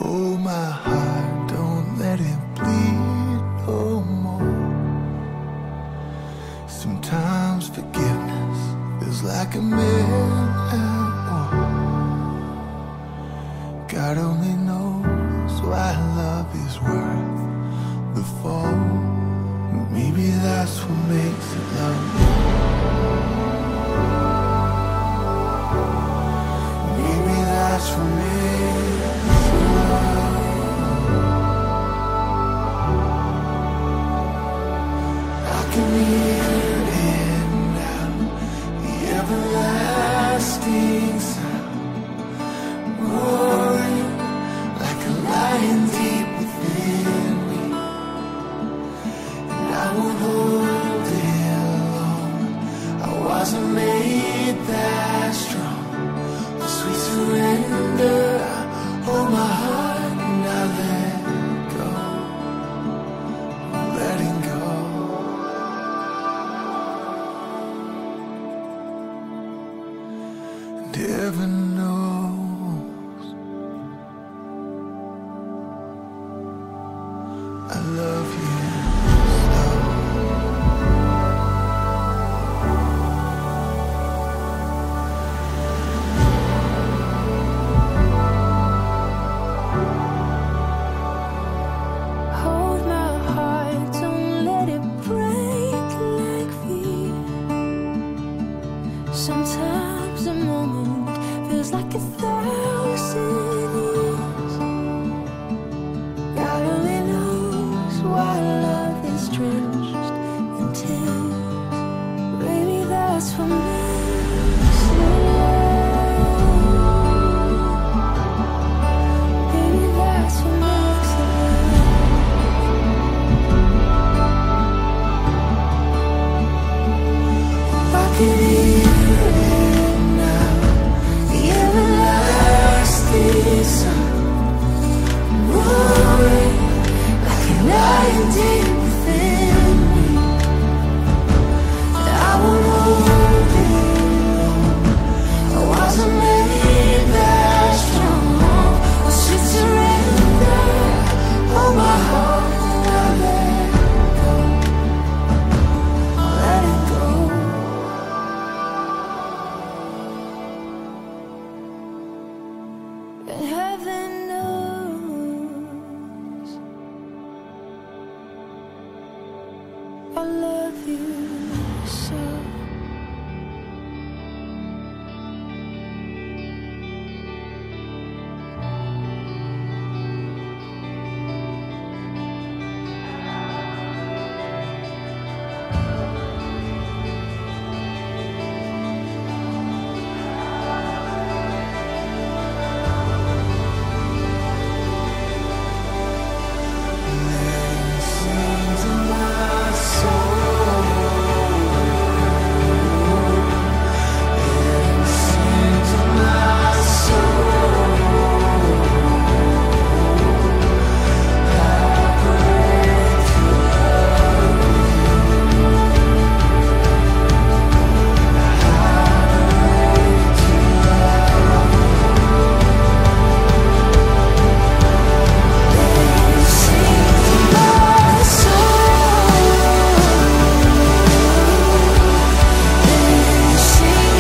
Hold my heart, don't let it bleed no more. Sometimes forgiveness feels like a man at war. God only knows why love is worth the fall. Maybe that's what makes it love. Maybe that's what makes it love. I can hear it now, the everlasting sound, roaring like a lion deep within me. And I won't hold it long, I wasn't made that strong. The sweet surrender, hold my heart and I let go. I'm letting go. And heaven knows I love you so. Hold my heart, don't let it break like fear. Sometimes a moment feels like 1,000 years. God only knows why love is drenched in tears. Maybe that's what makes it love. Maybe that's what makes it love. I can hear it now, the everlasting sound, roaring like a lion deep within me. I won't hold it long, I wasn't made that strong. A sweet surrender, hold my heart and I let go. Let it go. And